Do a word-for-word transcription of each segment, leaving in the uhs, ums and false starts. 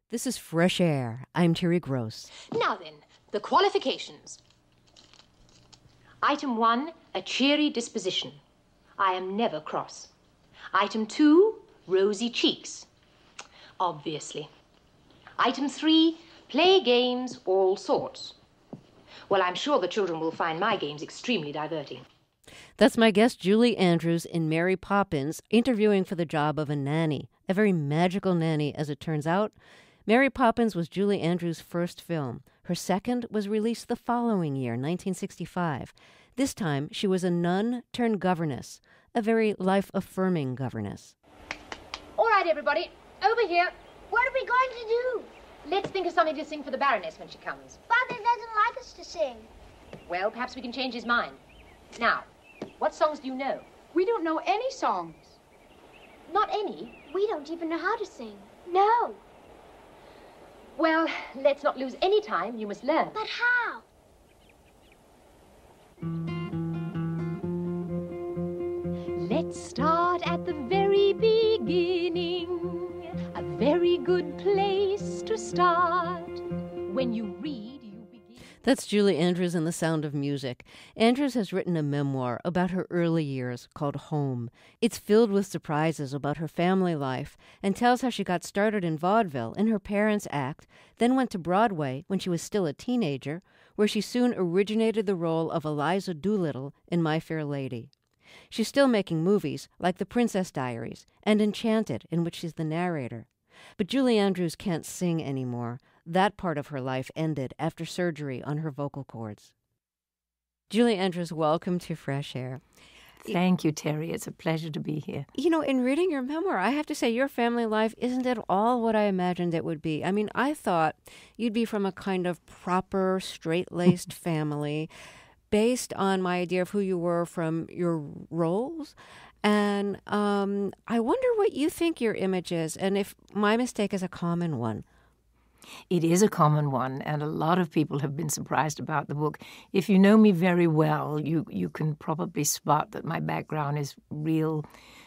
This is Fresh Air. I'm Terry Gross. Now then, the qualifications. Item one, a cheery disposition. I am never cross. Item two, rosy cheeks. Obviously. Item three, play games all sorts. Well, I'm sure the children will find my games extremely diverting. That's my guest, Julie Andrews, in Mary Poppins, interviewing for the job of a nanny, a very magical nanny, as it turns out. Mary Poppins was Julie Andrews' first film. Her second was released the following year, nineteen sixty-five. This time, she was a nun turned governess, a very life-affirming governess. All right, everybody, over here. What are we going to do? Let's think of something to sing for the Baroness when she comes. Father doesn't like us to sing. Well, perhaps we can change his mind. Now, what songs do you know? We don't know any songs. Not any? We don't even know how to sing. No. Well, let's not lose any time. You must learn. But how? Let's start at the very beginning. A very good place to start. When you read, you begin... That's Julie Andrews in The Sound of Music. Andrews has written a memoir about her early years called Home. It's filled with surprises about her family life and tells how she got started in vaudeville in her parents' act, then went to Broadway when she was still a teenager, where she soon originated the role of Eliza Doolittle in My Fair Lady. She's still making movies like The Princess Diaries and Enchanted, in which she's the narrator. But Julie Andrews can't sing anymore. That part of her life ended after surgery on her vocal cords. Julie Andrews, welcome to Fresh Air. Thank you, Terry. It's a pleasure to be here. You know, in reading your memoir, I have to say your family life isn't at all what I imagined it would be. I mean, I thought you'd be from a kind of proper, straight-laced family based on my idea of who you were from your roles. And um, I wonder what you think your image is, and if my mistake is a common one. It is a common one, and a lot of people have been surprised about the book. If you know me very well, you, you can probably spot that my background is real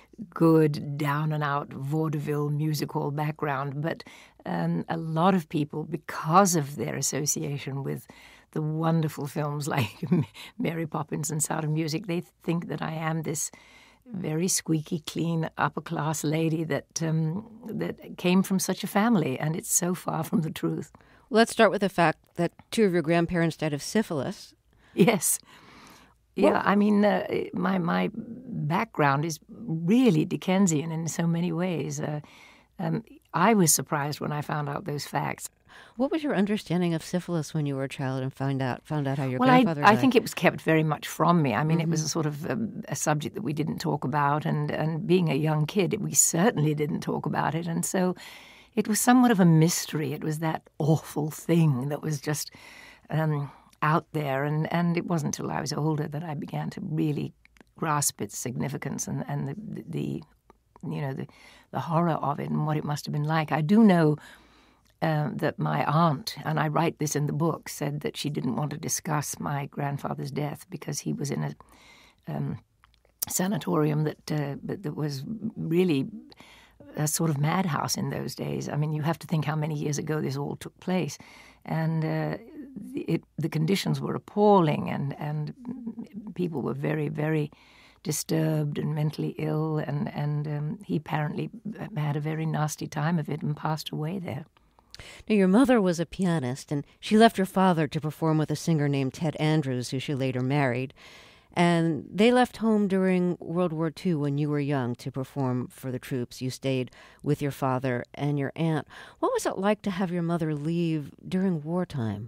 good, down-and-out vaudeville music hall background. But um, a lot of people, because of their association with the wonderful films like Mary Poppins and Sound of Music, they think that I am this very squeaky clean upper-class lady that um, that came from such a family, and it's so far from the truth. Let's start with the fact that two of your grandparents died of syphilis. Yes. Yeah, Well- I mean, uh, my my background is really Dickensian in so many ways. Uh, um, I was surprised when I found out those facts. What was your understanding of syphilis when you were a child and found out found out how your Well, I, grandfather I died? think it was kept very much from me. I mean, Mm-hmm. it was a sort of um, a subject that we didn't talk about, and, and being a young kid, we certainly didn't talk about it. And so it was somewhat of a mystery. It was that awful thing that was just um, out there. And, and it wasn't until I was older that I began to really grasp its significance and, and the, the, you know, the, the horror of it and what it must have been like. I do know Um, that my aunt, and I write this in the book, said that she didn't want to discuss my grandfather's death because he was in a um, sanatorium that, uh, that was really a sort of madhouse in those days. I mean, you have to think how many years ago this all took place. And uh, it, the conditions were appalling, and, and people were very, very disturbed and mentally ill, and, and um, he apparently had a very nasty time of it and passed away there. Now, your mother was a pianist, and she left her father to perform with a singer named Ted Andrews, who she later married. And they left home during World War Two when you were young to perform for the troops. You stayed with your father and your aunt. What was it like to have your mother leave during wartime?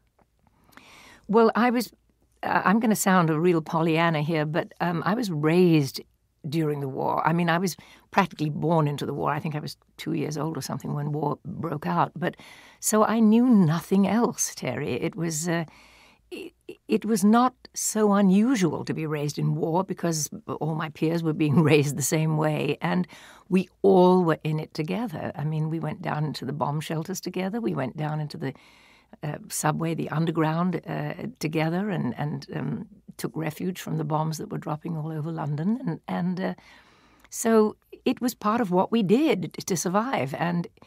Well, I was, uh, I'm going to sound a real Pollyanna here, but um, I was raised during the war. I mean, I was practically born into the war. I think I was two years old or something when war broke out. But so I knew nothing else, Terry. It was uh, it, it was not so unusual to be raised in war because all my peers were being raised the same way, and we all were in it together. I mean, we went down into the bomb shelters together. We went down into the uh, subway, the underground uh, together, and and um, took refuge from the bombs that were dropping all over London, and and uh, so it was part of what we did to survive. And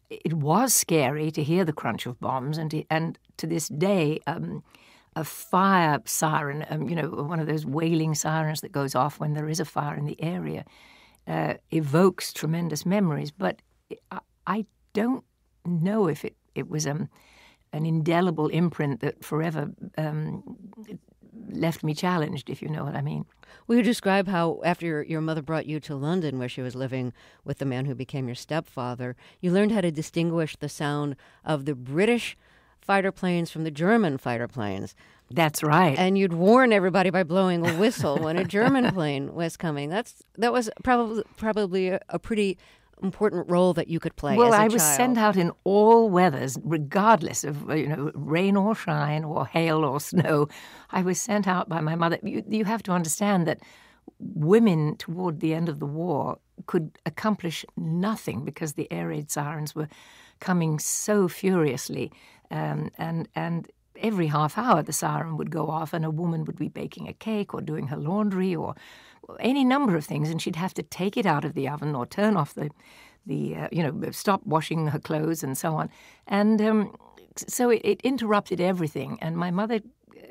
it was scary to hear the crunch of bombs, and to, and to this day, um, a fire siren, um, you know, one of those wailing sirens that goes off when there is a fire in the area, uh, evokes tremendous memories. But I, I don't know if it, it was um, an indelible imprint that forever um, left me challenged, if you know what I mean. Will you describe how, after your, your mother brought you to London, where she was living with the man who became your stepfather, you learned how to distinguish the sound of the British fighter planes from the German fighter planes? That's right. And you'd warn everybody by blowing a whistle when a German plane was coming. That's that was probably probably a, a pretty important role that you could play well, as a I was child. sent out in all weathers, regardless of, you know, rain or shine or hail or snow. I was sent out by my mother. You, you have to understand that women toward the end of the war could accomplish nothing because the air raid sirens were coming so furiously, um, and and every half hour the siren would go off and a woman would be baking a cake or doing her laundry or any number of things, and she'd have to take it out of the oven or turn off the, the uh, you know, stop washing her clothes and so on. And um, so it, it interrupted everything. And my mother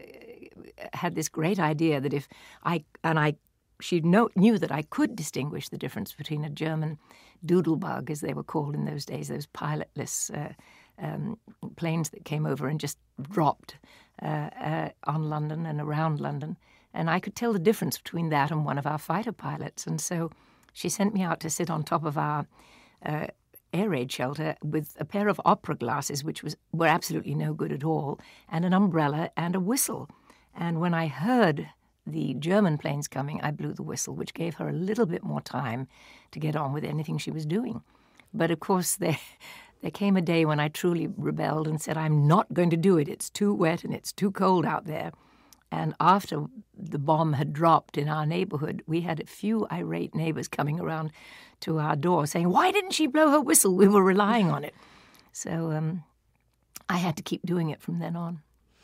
had this great idea that if I, and I, she know, knew that I could distinguish the difference between a German doodlebug, as they were called in those days, those pilotless uh, um, planes that came over and just dropped uh, uh, on London and around London. And I could tell the difference between that and one of our fighter pilots. And so she sent me out to sit on top of our uh, air raid shelter with a pair of opera glasses, which was were absolutely no good at all, and an umbrella and a whistle. And when I heard the German planes coming, I blew the whistle, which gave her a little bit more time to get on with anything she was doing. But of course, there, there came a day when I truly rebelled and said, I'm not going to do it. It's too wet and it's too cold out there. And after the bomb had dropped in our neighborhood, we had a few irate neighbors coming around to our door saying, why didn't she blow her whistle? We were relying on it. So um, I had to keep doing it from then on.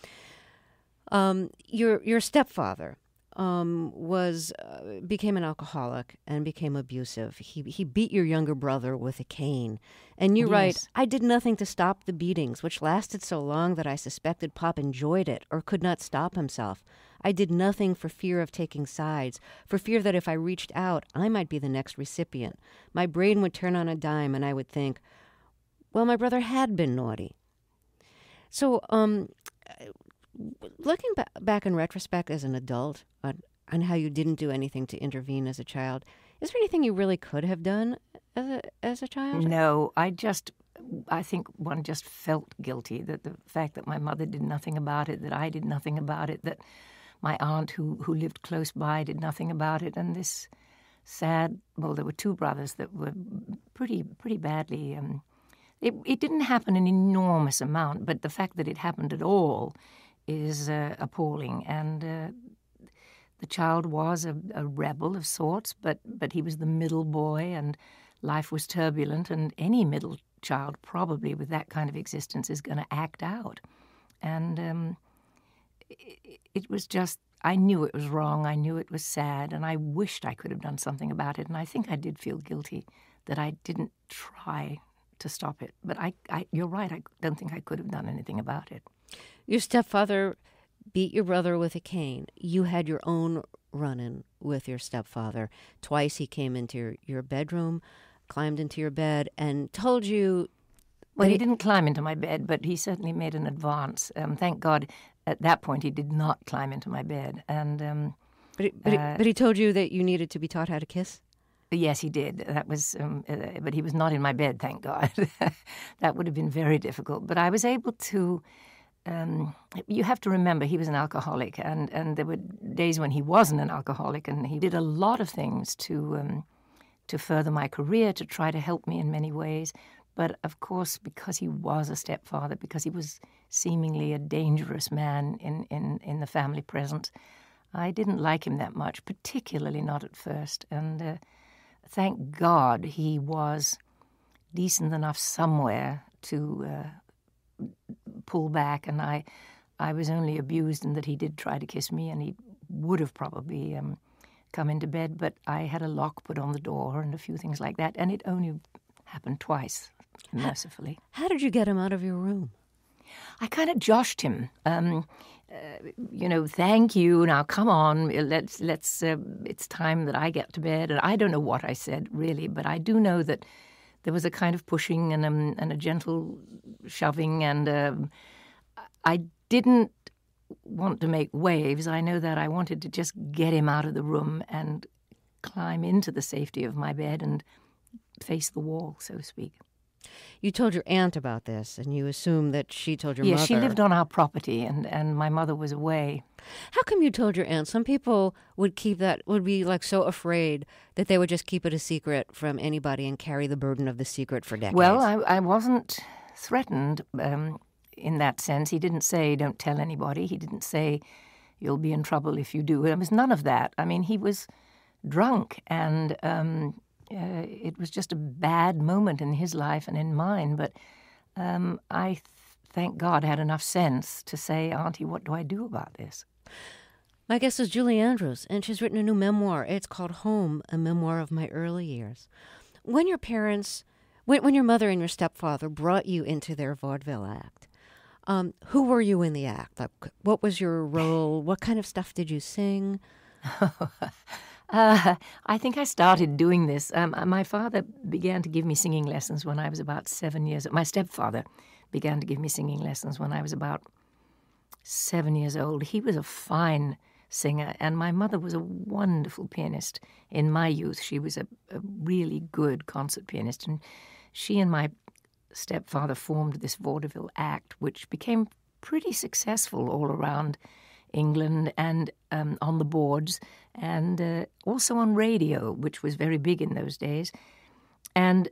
Um, your your stepfather um, was uh, became an alcoholic and became abusive. He he beat your younger brother with a cane. And you Yes. write, I did nothing to stop the beatings, which lasted so long that I suspected Pop enjoyed it or could not stop himself. I did nothing for fear of taking sides, for fear that if I reached out, I might be the next recipient. My brain would turn on a dime and I would think, well, my brother had been naughty. So, um, looking ba- back in retrospect as an adult on, on how you didn't do anything to intervene as a child, is there anything you really could have done as a, as a child? No, I just, I think one just felt guilty, that the fact that my mother did nothing about it, that I did nothing about it, that my aunt who, who lived close by did nothing about it, and this sad, well, there were two brothers that were pretty pretty badly, um, it, it didn't happen an enormous amount, but the fact that it happened at all is uh, appalling. And uh, the child was a, a rebel of sorts, but, but he was the middle boy, and life was turbulent, and any middle child probably with that kind of existence is going to act out. And um, it, it was just, I knew it was wrong, I knew it was sad, and I wished I could have done something about it, and I think I did feel guilty that I didn't try to stop it. But I, I you're right, I don't think I could have done anything about it. Your stepfather beat your brother with a cane. You had your own run-in with your stepfather. Twice he came into your, your bedroom, climbed into your bed, and told you... Well, he didn't climb into my bed, but he certainly made an advance. Um, thank God, at that point, he did not climb into my bed. And um, But, he, but, uh, he, but he told you that you needed to be taught how to kiss? Yes, he did. That was, um, uh, but he was not in my bed, thank God. That would have been very difficult. But I was able to... Um, you have to remember he was an alcoholic, and, and there were days when he wasn't an alcoholic, and he did a lot of things to um, to further my career, to try to help me in many ways. But of course, because he was a stepfather, because he was seemingly a dangerous man in, in, in the family presence, I didn't like him that much, particularly not at first. And uh, thank God he was decent enough somewhere to... Uh, pull back, and I I was only abused in that he did try to kiss me, and he would have probably um, come into bed, but I had a lock put on the door and a few things like that, and it only happened twice. mercifully. How did you get him out of your room? I kind of joshed him. Um, uh, you know, thank you. Now, come on. Let's. Let's. Uh, it's time that I get to bed. And I don't know what I said really, but I do know that there was a kind of pushing and um, and a gentle shoving, and um, I didn't want to make waves. I know that I wanted to just get him out of the room and climb into the safety of my bed and face the wall, so to speak. You told your aunt about this, and you assumed that she told your yeah, mother. Yeah, she lived on our property, and, and my mother was away. How come you told your aunt? Some people would keep that, would be like so afraid that they would just keep it a secret from anybody and carry the burden of the secret for decades. Well, I, I wasn't threatened um, in that sense. He didn't say, don't tell anybody. He didn't say, you'll be in trouble if you do. There was none of that. I mean, he was drunk, and um, uh, it was just a bad moment in his life and in mine. But um, I, th- thank God, had enough sense to say, Auntie, what do I do about this? My guest is Julie Andrews, and she's written a new memoir. It's called Home, a Memoir of My Early Years. When your parents, when, when your mother and your stepfather brought you into their vaudeville act, um, who were you in the act? Like, what was your role? What kind of stuff did you sing? uh, I think I started doing this. Um, my father began to give me singing lessons when I was about seven years old. My stepfather began to give me singing lessons when I was about seven years old. He was a fine singer, and my mother was a wonderful pianist. In my youth, she was a, a really good concert pianist, and she and my stepfather formed this vaudeville act, which became pretty successful all around England and um, on the boards, and uh, also on radio, which was very big in those days. And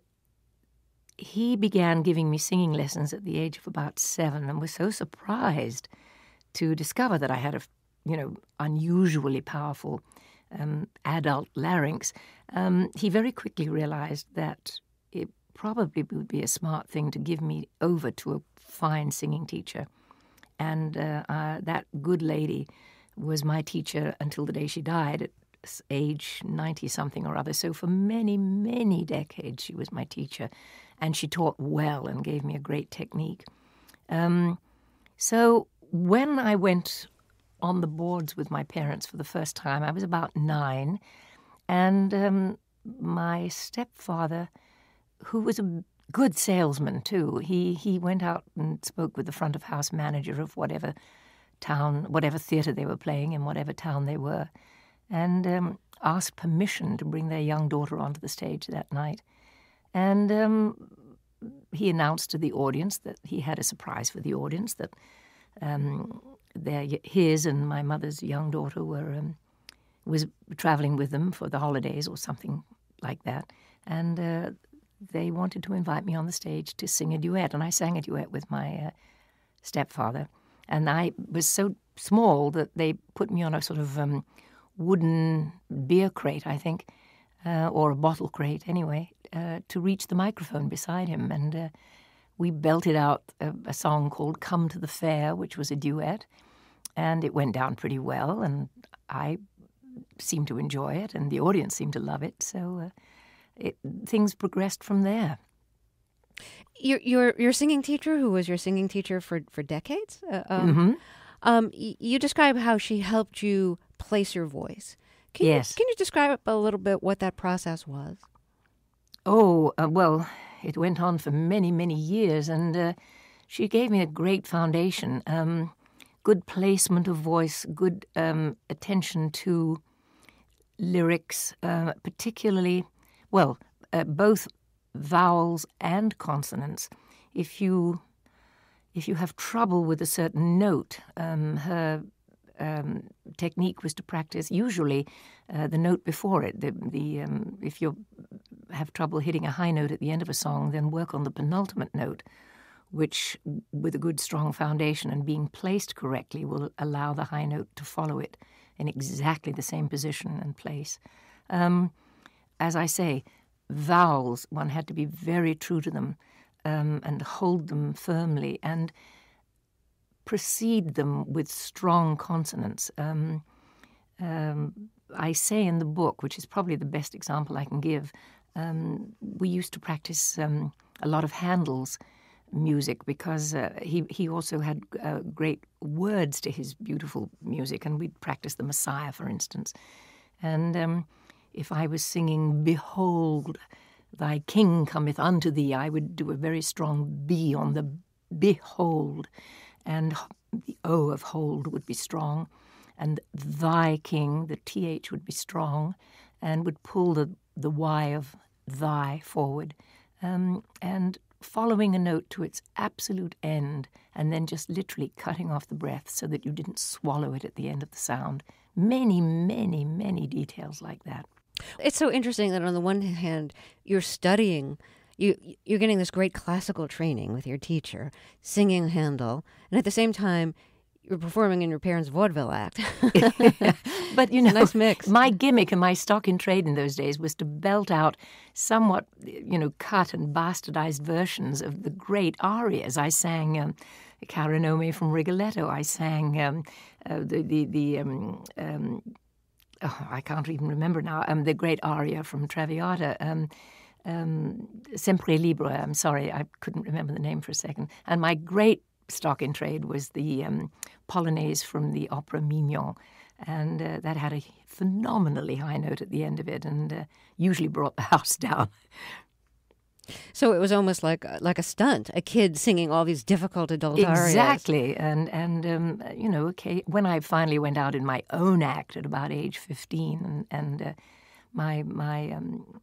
he began giving me singing lessons at the age of about seven, and was so surprised to discover that I had a, you know, unusually powerful um, adult larynx. Um, he very quickly realized that it probably would be a smart thing to give me over to a fine singing teacher. And uh, uh, that good lady was my teacher until the day she died at age ninety-something or other. So for many, many decades she was my teacher. And she taught well and gave me a great technique. Um, so when I went on the boards with my parents for the first time, I was about nine. And um, my stepfather, who was a good salesman too, he he went out and spoke with the front of house manager of whatever town, whatever theatre they were playing in whatever town they were, and um, asked permission to bring their young daughter onto the stage that night. And um, he announced to the audience that he had a surprise for the audience, that um, their, his and my mother's young daughter were um, was traveling with them for the holidays or something like that. And uh, they wanted to invite me on the stage to sing a duet, and I sang a duet with my uh, stepfather. And I was so small that they put me on a sort of um, wooden beer crate, I think, uh, or a bottle crate anyway, uh, to reach the microphone beside him. And uh, we belted out a, a song called Come to the Fair, which was a duet, and it went down pretty well, and I seemed to enjoy it, and the audience seemed to love it, so... Uh, It, things progressed from there. Your your your singing teacher, who was your singing teacher for for decades, uh, um, mm-hmm. um, y- you describe how she helped you place your voice. Can yes. You, can you describe a little bit what that process was? Oh, uh, well, it went on for many, many years, and uh, she gave me a great foundation. Um, good placement of voice, good um, attention to lyrics, uh, particularly... Well, uh, both vowels and consonants. If you if you have trouble with a certain note, um, her um, technique was to practice usually uh, the note before it. The, the um, if you have trouble hitting a high note at the end of a song, then work on the penultimate note, which, with a good strong foundation and being placed correctly, will allow the high note to follow it in exactly the same position and place. Um, As I say, vowels, one had to be very true to them um, and hold them firmly and precede them with strong consonants. Um, um, I say in the book, which is probably the best example I can give, um, we used to practice um, a lot of Handel's music because uh, he, he also had uh, great words to his beautiful music, and we'd practice the Messiah, for instance. And um, if I was singing, "Behold, thy king cometh unto thee," I would do a very strong B on the behold, and the O of hold would be strong, and thy king, the T H would be strong, and would pull the, the Y of thy forward, um, and following a note to its absolute end, and then just literally cutting off the breath so that you didn't swallow it at the end of the sound. Many, many, many details like that. It's so interesting that on the one hand, you're studying, you, you're getting this great classical training with your teacher, singing Handel, and at the same time, you're performing in your parents' vaudeville act. But, you know, nice mix. My gimmick and my stock in trade in those days was to belt out somewhat, you know, cut and bastardized versions of the great arias. I sang um, Cara Nome from Rigoletto. I sang um, uh, the, the, the um, um, oh, I can't even remember now, um, the great aria from Traviata, um, um, Sempre Libero. I'm sorry, I couldn't remember the name for a second. And my great stock in trade was the um, Polonaise from the opera Mignon, and uh, that had a phenomenally high note at the end of it, and uh, usually brought the house down. So it was almost like like a stunt, a kid singing all these difficult adult arias. Exactly, and and um, you know, okay, when I finally went out in my own act at about age fifteen, and and uh, my my um,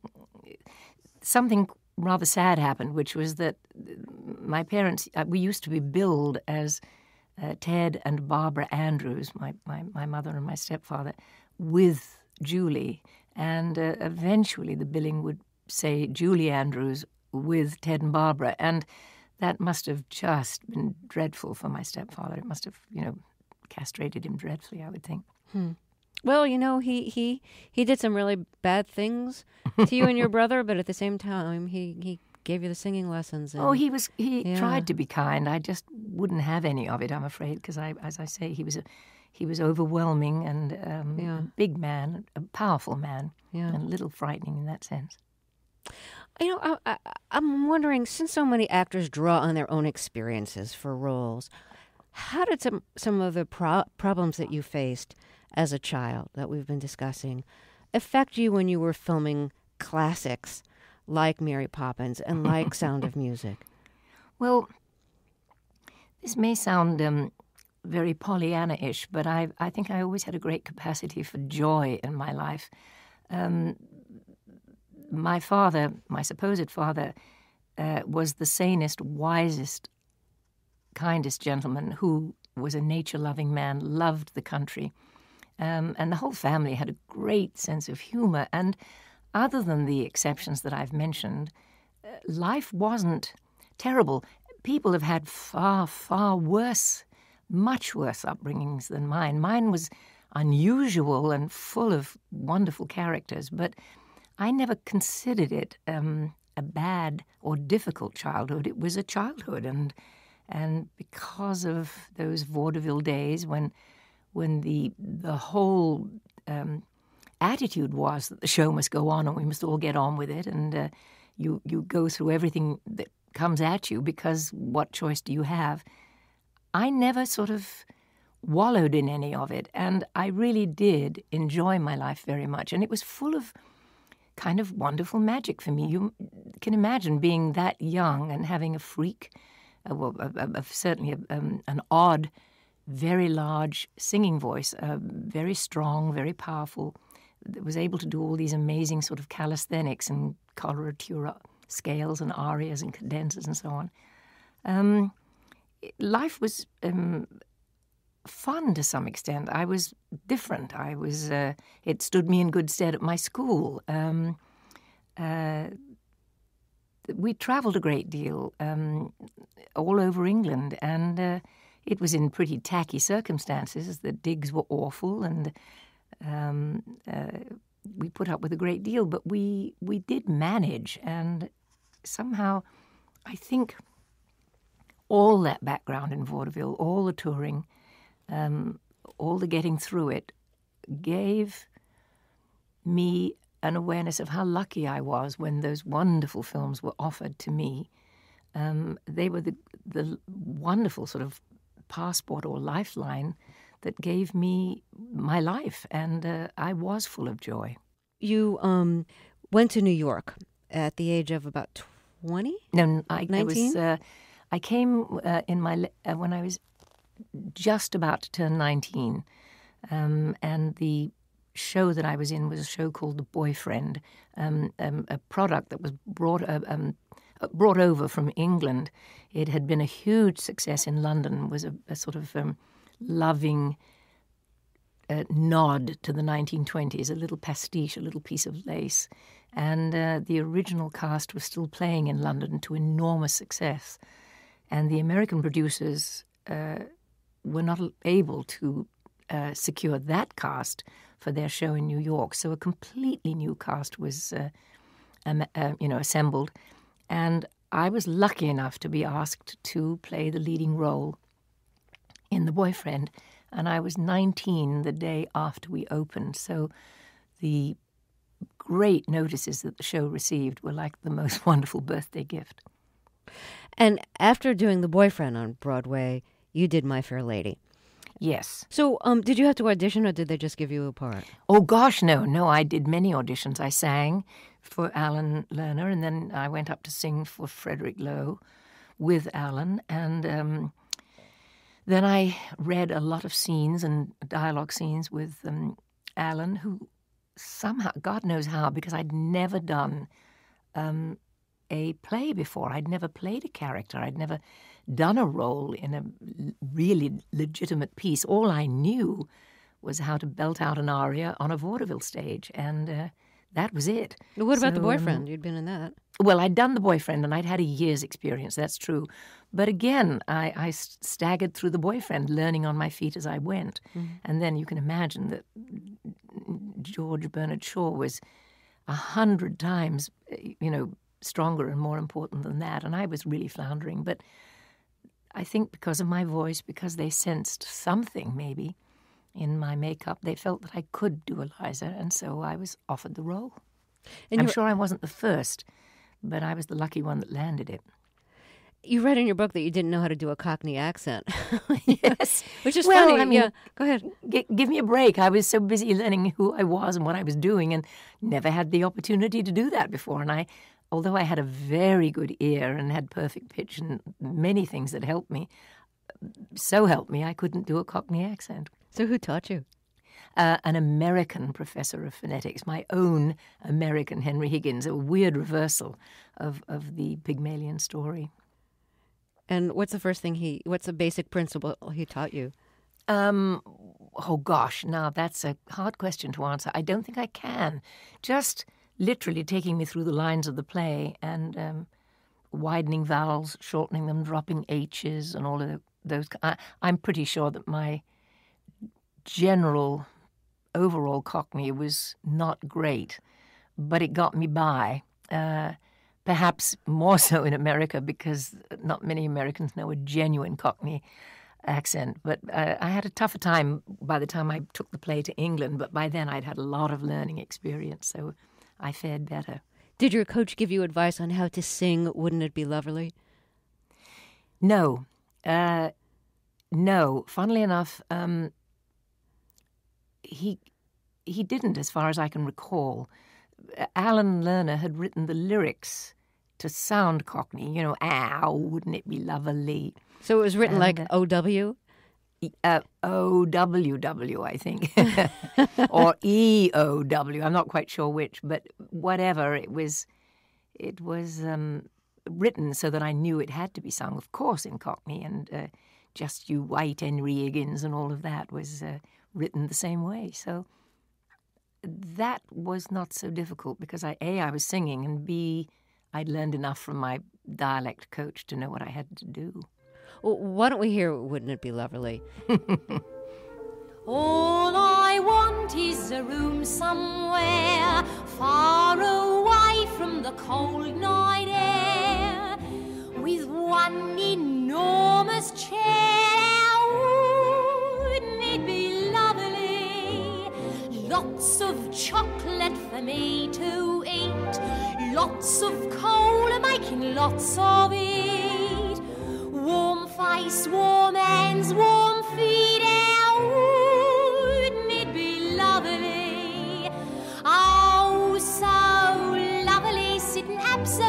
something rather sad happened, which was that my parents, uh, we used to be billed as uh, Ted and Barbara Andrews, my, my, my mother and my stepfather, with Julie. And uh, eventually the billing would say Julie Andrews with Ted and Barbara. And that must have just been dreadful for my stepfather. It must have, you know, castrated him dreadfully, I would think. Hmm. Well, you know, he, he, he did some really bad things to you and your brother, but at the same time, he, he gave you the singing lessons. And, oh, he was he yeah. tried to be kind. I just wouldn't have any of it, I'm afraid, because I, as I say, he was a, he was overwhelming and um, yeah. a big man, a powerful man, yeah. and a little frightening in that sense. You know, I, I, I'm wondering, since so many actors draw on their own experiences for roles, how did some some of the pro- problems that you faced as a child that we've been discussing affect you when you were filming classics like Mary Poppins and like Sound of Music? Well, this may sound um, very Pollyanna-ish, but I I think I always had a great capacity for joy in my life. Um, my father, my supposed father, uh, was the sanest, wisest, kindest gentleman who was a nature-loving man, loved the country. Um, and the whole family had a great sense of humor. And other than the exceptions that I've mentioned, uh, life wasn't terrible. People have had far, far worse, much worse upbringings than mine. Mine was unusual and full of wonderful characters, but I never considered it um, a bad or difficult childhood. It was a childhood, and and because of those vaudeville days when when the the whole um, attitude was that the show must go on and we must all get on with it, and uh, you you go through everything that comes at you because what choice do you have? I never sort of wallowed in any of it, and I really did enjoy my life very much, and it was full of kind of wonderful magic for me. You can imagine being that young and having a freak, uh, well, uh, uh, certainly a, um, an odd, very large singing voice, uh, very strong, very powerful, that was able to do all these amazing sort of calisthenics and coloratura scales and arias and cadenzas and so on. Um, life was um, fun to some extent. I was different. I was. Uh, it stood me in good stead at my school. Um, uh, we travelled a great deal, um, all over England, and uh, it was in pretty tacky circumstances. The digs were awful, and um, uh, we put up with a great deal. But we we did manage, and somehow, I think, all that background in vaudeville, all the touring, um, all the getting through it, gave me an awareness of how lucky I was when those wonderful films were offered to me. Um, they were the, the wonderful sort of passport or lifeline that gave me my life, and uh, I was full of joy. You um, went to New York at the age of about twenty? No, I, I was. nineteen? Uh, I came uh, in my uh, when I was just about to turn nineteen, um, and the show that I was in was a show called The Boyfriend, um, um, a product that was brought uh, um, brought over from England. It had been a huge success in London. Was a, a sort of um, loving uh, nod to the nineteen twenties, a little pastiche, a little piece of lace. And uh, the original cast was still playing in London to enormous success. And the American producers uh, were not able to uh, secure that cast for their show in New York. So a completely new cast was, uh, um, uh, you know, assembled. And I was lucky enough to be asked to play the leading role in The Boyfriend. And I was nineteen the day after we opened. So the great notices that the show received were like the most wonderful birthday gift. And after doing The Boyfriend on Broadway, you did My Fair Lady. Yes. So um, did you have to audition, or did they just give you a part? Oh, gosh, no. No, I did many auditions. I sang for Alan Lerner, and then I went up to sing for Frederick Lowe with Alan. And um, then I read a lot of scenes and dialogue scenes with um, Alan, who somehow, God knows how, because I'd never done um, a play before. I'd never played a character. I'd never done a role in a really legitimate piece. All I knew was how to belt out an aria on a vaudeville stage, and uh, that was it. What about So, The Boyfriend? Um, You'd been in that. well, I'd done The Boyfriend, and I'd had a year's experience, that's true. But again, I, I staggered through The Boyfriend, learning on my feet as I went. Mm-hmm. And then you can imagine that George Bernard Shaw was a hundred times, you know, stronger and more important than that. And I was really floundering. But I think because of my voice, because they sensed something maybe in my makeup, they felt that I could do Eliza. And so I was offered the role. And I'm sure I wasn't the first, but I was the lucky one that landed it. You read in your book that you didn't know how to do a Cockney accent. Yes. Which is well, funny. I mean, yeah, go ahead. G- give me a break. I was so busy learning who I was and what I was doing, and never had the opportunity to do that before. And I, although I had a very good ear and had perfect pitch and many things that helped me, so helped me, I couldn't do a Cockney accent. So who taught you? Uh, an American professor of phonetics, my own American Henry Higgins, a weird reversal of, of the Pygmalion story. And what's the first thing he, what's the basic principle he taught you? Um, oh, gosh, now that's a hard question to answer. I don't think I can. Just literally taking me through the lines of the play and um, widening vowels, shortening them, dropping H's and all of those. I, I'm pretty sure that my general overall Cockney was not great, but it got me by. Uh, perhaps more so in America, because not many Americans know a genuine Cockney accent. But uh, I had a tougher time by the time I took the play to England, but by then I'd had a lot of learning experience, so I fared better. Did your coach give you advice on how to sing Wouldn't It Be Lovely? No. Uh, no. Funnily enough, um, he he didn't, as far as I can recall. Alan Lerner had written the lyrics to sound Cockney, you know, ow, wouldn't it be lovely? So it was written and, like uh, O W? Uh, O W W, I think, or E O W. I'm not quite sure which, but whatever. It was, it was um, written so that I knew it had to be sung, of course, in Cockney, and uh, Just You White Henry Higgins and all of that was uh, written the same way. So that was not so difficult because I, A, I was singing, and B, I'd learned enough from my dialect coach to know what I had to do. Well, why don't we hear Wouldn't It Be Lovely? All I want is a room somewhere far away from the cold night air, with one enormous chair. Wouldn't it be lovely? Lots of chocolate for me lots of it. Warm face, warm hands, warm feet, how wouldn't it be lovely? Oh, so lovely, sitting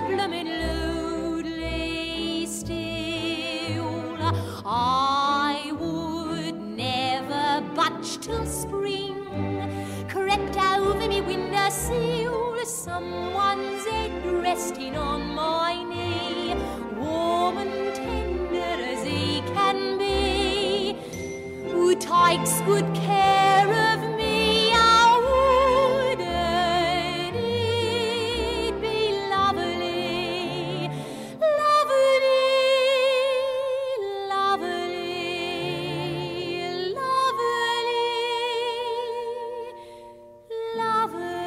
absolutely still. I would never budge till spring crept over me windowsill. Someone's head resting on my knee, warm and tender as he can be, who takes good care of me. Oh, wouldn't it be lovely, lovely, lovely, lovely, lovely.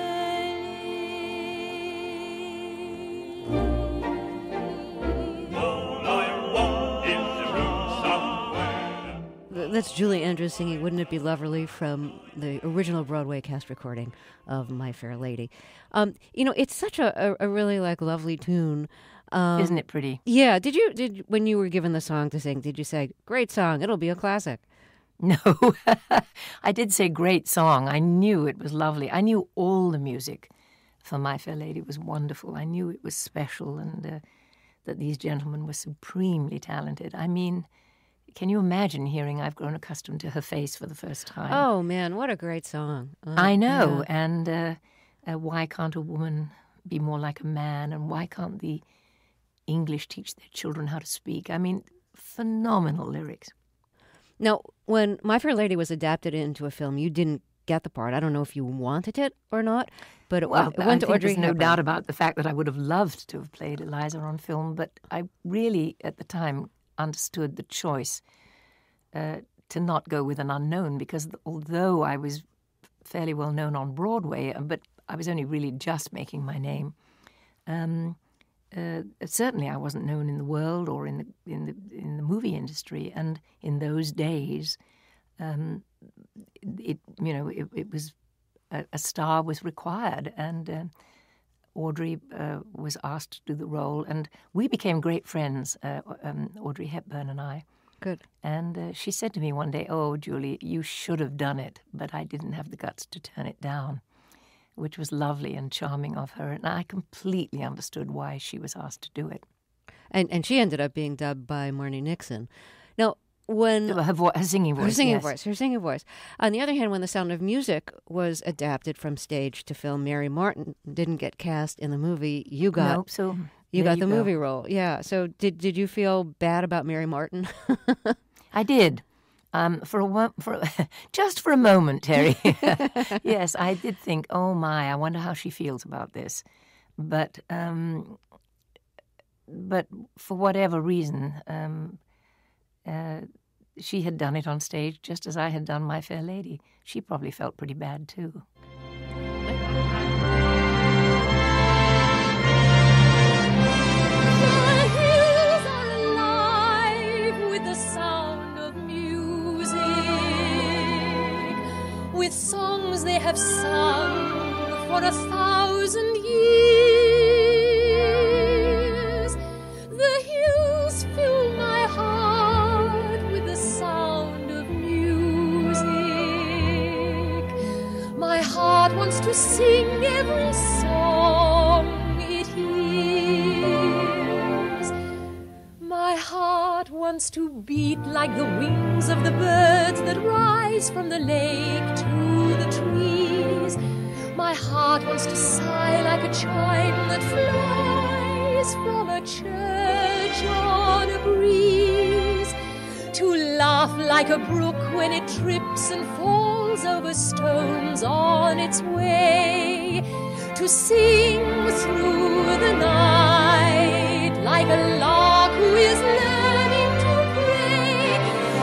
That's Julie Andrews singing Wouldn't It Be Lovely from the original Broadway cast recording of My Fair Lady. Um, you know, it's such a, a, a really like lovely tune. Um, Isn't it pretty? Yeah. Did you, did when you were given the song to sing, did you say, great song, it'll be a classic? No, I did say great song. I knew it was lovely. I knew all the music for My Fair Lady was wonderful. I knew it was special and uh, that these gentlemen were supremely talented. I mean, can you imagine hearing I've Grown Accustomed to Her Face for the first time? Oh, man, what a great song. Uh, I know. Yeah. And uh, uh, why can't a woman be more like a man? And why can't the English teach their children how to speak? I mean, phenomenal lyrics. Now, when My Fair Lady was adapted into a film, you didn't get the part. I don't know if you wanted it or not, but it, Well, went, it went I to think Audrey there's no Hepburn. doubt about the fact that I would have loved to have played Eliza on film, but I really, at the time, understood the choice uh, to not go with an unknown, because although I was fairly well known on Broadway, but I was only really just making my name, um, uh, certainly I wasn't known in the world or in the in the in the movie industry. And in those days, um, it you know it, it was a, a star was required, and uh, Audrey uh, was asked to do the role, and we became great friends, uh, um, Audrey Hepburn and I. Good. And uh, she said to me one day, "Oh, Julie, you should have done it, but I didn't have the guts to turn it down," which was lovely and charming of her. And I completely understood why she was asked to do it. And and she ended up being dubbed by Marnie Nixon. Now, when Her, vo- her singing voice, her singing yes. voice, her singing voice. On the other hand, when The Sound of Music was adapted from stage to film, Mary Martin didn't get cast in the movie. You got Nope, so you there got the go. movie role. Yeah. So did did you feel bad about Mary Martin? I did. Um, for a wo- for a- just for a moment, Terry. Yes, I did think, oh my, I wonder how she feels about this. But um, but for whatever reason, um, uh, she had done it on stage just as I had done My Fair Lady. She probably felt pretty bad too. The hills are alive with the sound of music, with songs they have sung for a thousand years. The hills fill my heart with the sound of music. My heart wants to sing every song it hears. My heart wants to beat like the wings of the birds that rise from the lake to the trees. My heart wants to sigh like a chime that flies from a church on a breeze, to laugh like a brook when it trips and falls over stones on its way, to sing through the night like a lark who is learning to pray.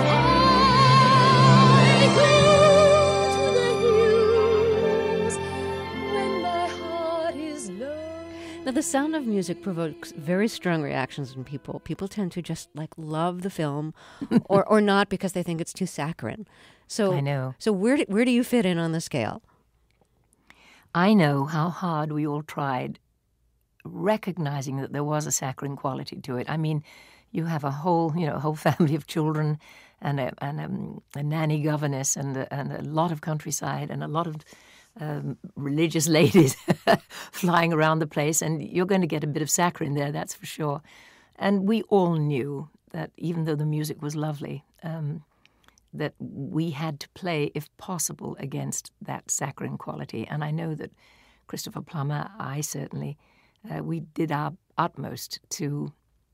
I go to the hills when my heart is low. Now, The Sound of Music provokes very strong reactions in people. People tend to just like love the film, or or not because they think it's too saccharine. So I know. So where do, where do you fit in on the scale? I know how hard we all tried recognizing that there was a saccharine quality to it. I mean, you have a whole, you know, a whole family of children and a, and a, a nanny governess and a, and a lot of countryside and a lot of um, religious ladies flying around the place, and you're going to get a bit of saccharine there, that's for sure. And we all knew that even though the music was lovely, um, that we had to play, if possible, against that saccharine quality. And I know that Christopher Plummer, I certainly, uh, we did our utmost to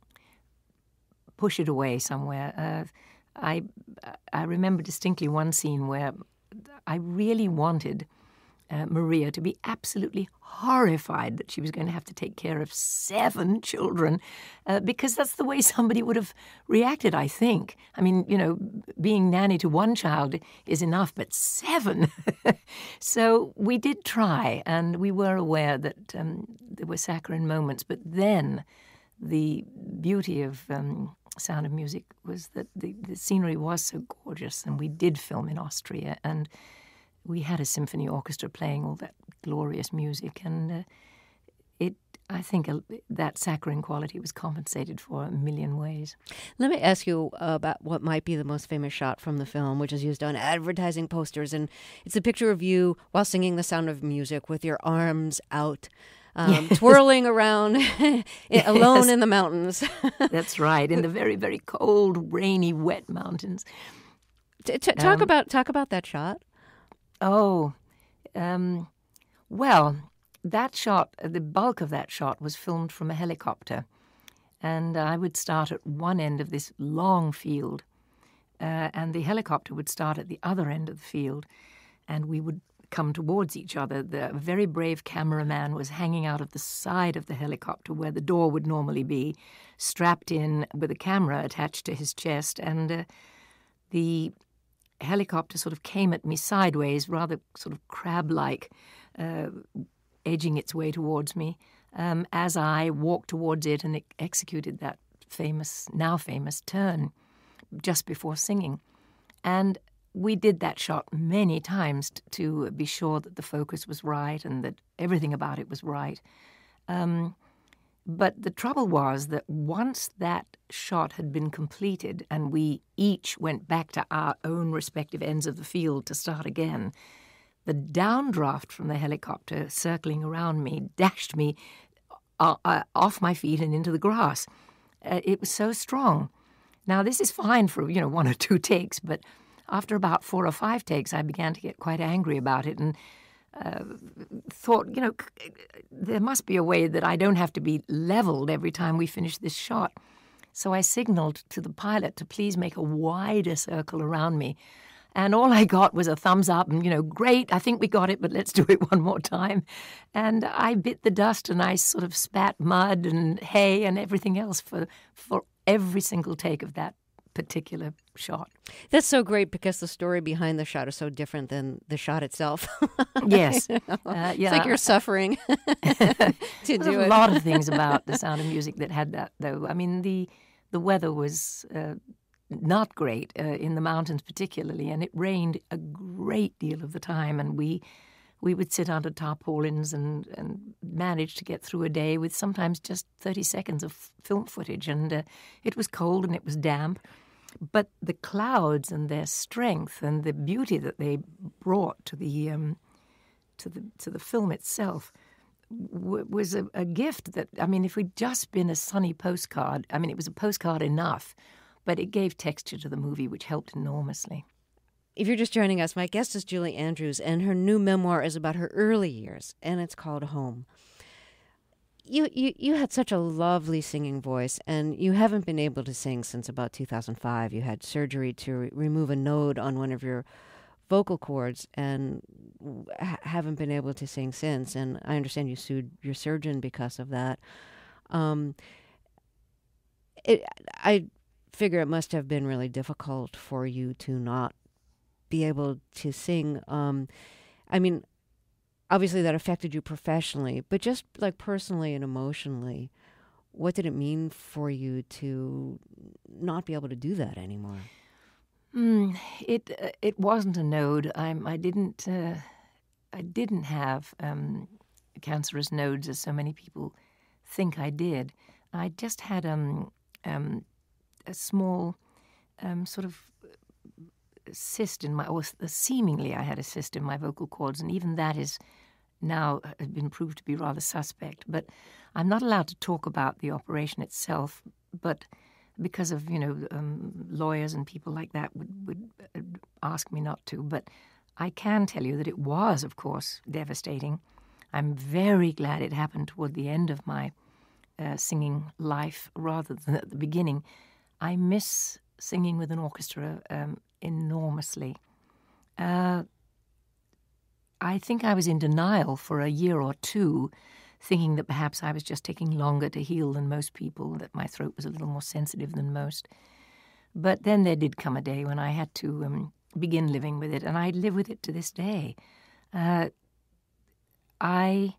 push it away somewhere. Uh, I I remember distinctly one scene where I really wanted uh, Maria to be absolutely horrified that she was going to have to take care of seven children, uh, because that's the way somebody would have reacted, I think. I mean, you know, being nanny to one child is enough, but seven. So we did try, and we were aware that um, there were saccharine moments, but then the beauty of um, Sound of Music was that the, the scenery was so gorgeous, and we did film in Austria, and we had a symphony orchestra playing all that glorious music, and uh, it, I think uh, that saccharine quality was compensated for a million ways. Let me ask you about what might be the most famous shot from the film, which is used on advertising posters, and it's a picture of you while singing The Sound of Music with your arms out, Um, yes. twirling around alone yes. in the mountains. That's right, in the very, very cold, rainy, wet mountains. T- t- talk um, about talk about that shot. Oh, um, well, that shot, the bulk of that shot was filmed from a helicopter, and I would start at one end of this long field, uh, and the helicopter would start at the other end of the field, and we would come towards each other. The very brave cameraman was hanging out of the side of the helicopter where the door would normally be, strapped in with a camera attached to his chest, and uh, the helicopter sort of came at me sideways, rather sort of crab-like, uh, edging its way towards me, um, as I walked towards it and it executed that famous, now famous turn just before singing. And we did that shot many times t- to be sure that the focus was right and that everything about it was right. Um, but the trouble was that once that shot had been completed and we each went back to our own respective ends of the field to start again, the downdraft from the helicopter circling around me dashed me uh, uh, off my feet and into the grass. Uh, it was so strong. Now, this is fine for, you know, one or two takes, but after about four or five takes, I began to get quite angry about it and uh, thought, you know, there must be a way that I don't have to be leveled every time we finish this shot. So I signaled to the pilot to please make a wider circle around me. And all I got was a thumbs up and, you know, great, I think we got it, but let's do it one more time. And I bit the dust and I sort of spat mud and hay and everything else for, for every single take of that particular shot. That's so great because the story behind the shot is so different than the shot itself. Yes. You know? uh, yeah. It's like you're suffering to do There's it. a lot of things about The Sound of Music that had that, though. I mean, the the weather was uh, not great uh, in the mountains particularly, and it rained a great deal of the time, and we we would sit under tarpaulins and, and manage to get through a day with sometimes just thirty seconds of film footage, and uh, it was cold and it was damp. But the clouds and their strength and the beauty that they brought to the um, to the to the film itself w- was a, a gift. That I mean, if we'd just been a sunny postcard, I mean, it was a postcard enough, but it gave texture to the movie, which helped enormously. If you're just joining us, my guest is Julie Andrews, and her new memoir is about her early years, and it's called Home. You, you you had such a lovely singing voice, and you haven't been able to sing since about two thousand five. You had surgery to re- remove a node on one of your vocal cords and ha- haven't been able to sing since. And I understand you sued your surgeon because of that. Um, it, I figure it must have been really difficult for you to not be able to sing. Um, I mean, obviously that affected you professionally, but just like personally and emotionally, what did it mean for you to not be able to do that anymore? Mm, it uh, it wasn't a node. I'm, I didn't uh, I didn't have um, cancerous nodes as so many people think I did. I just had um, um, a small um, sort of cyst in my, or seemingly I had a cyst in my vocal cords, and even that is now has been proved to be rather suspect. But I'm not allowed to talk about the operation itself, but because of, you know, um, lawyers and people like that would, would ask me not to. But I can tell you that it was, of course, devastating. I'm very glad it happened toward the end of my uh, singing life rather than at the beginning. I miss singing with an orchestra um, enormously. Uh, I think I was in denial for a year or two, thinking that perhaps I was just taking longer to heal than most people, that my throat was a little more sensitive than most. But then there did come a day when I had to um, begin living with it, and I live with it to this day. Uh, I,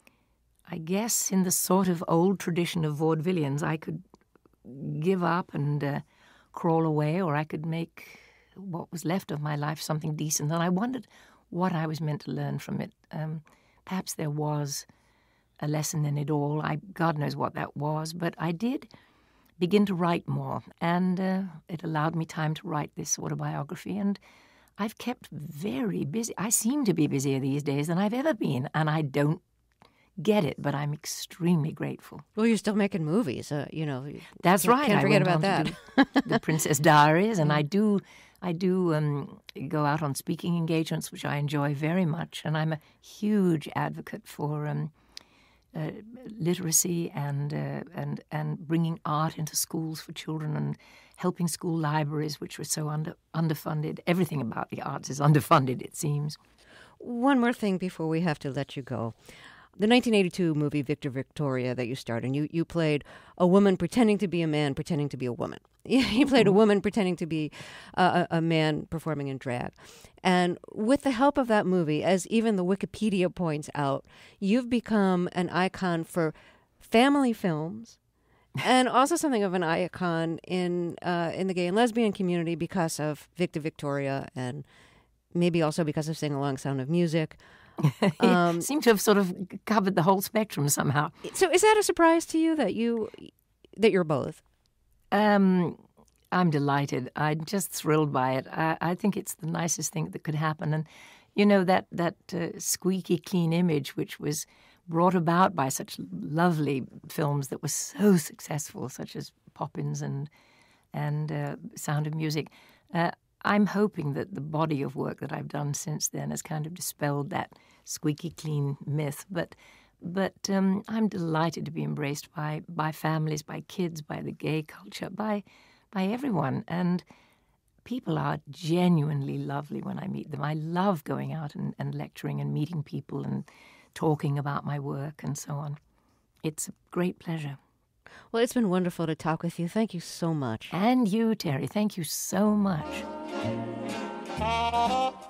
I guess in the sort of old tradition of vaudevillians, I could give up and uh, crawl away, or I could make what was left of my life something decent. And I wondered what I was meant to learn from it. Um, perhaps there was a lesson in it all. I, God knows what that was, but I did begin to write more, and uh, it allowed me time to write this autobiography, and I've kept very busy. I seem to be busier these days than I've ever been, and I don't get it, but I'm extremely grateful. Well, you're still making movies, uh, you know. That's can't, right. Can't I forget went about on that. To do the Princess Diaries, and I do, I do um, go out on speaking engagements, which I enjoy very much, and I'm a huge advocate for um, uh, literacy and uh, and and bringing art into schools for children, and helping school libraries, which were so under underfunded. Everything about the arts is underfunded, it seems. One more thing before we have to let you go. The nineteen eighty-two movie Victor Victoria that you starred in, you, you played a woman pretending to be a man, pretending to be a woman. You played a woman pretending to be a, a man performing in drag. And with the help of that movie, as even the Wikipedia points out, you've become an icon for family films and also something of an icon in uh, in the gay and lesbian community because of Victor Victoria, and maybe also because of Sing Along Sound of Music. Um, seem to have sort of covered the whole spectrum somehow. So is that a surprise to you that you that you're both? Um, I'm delighted. I'm just thrilled by it. I, I think it's the nicest thing that could happen. And, you know, that, that uh, squeaky clean image which was brought about by such lovely films that were so successful, such as Poppins and, and uh, Sound of Music, uh, I'm hoping that the body of work that I've done since then has kind of dispelled that squeaky clean myth. But but um, I'm delighted to be embraced by by families, by kids, by the gay culture, by by everyone. And people are genuinely lovely when I meet them. I love going out and, and lecturing and meeting people and talking about my work and so on. It's a great pleasure. Well, it's been wonderful to talk with you. Thank you so much. And you, Terry. Thank you so much.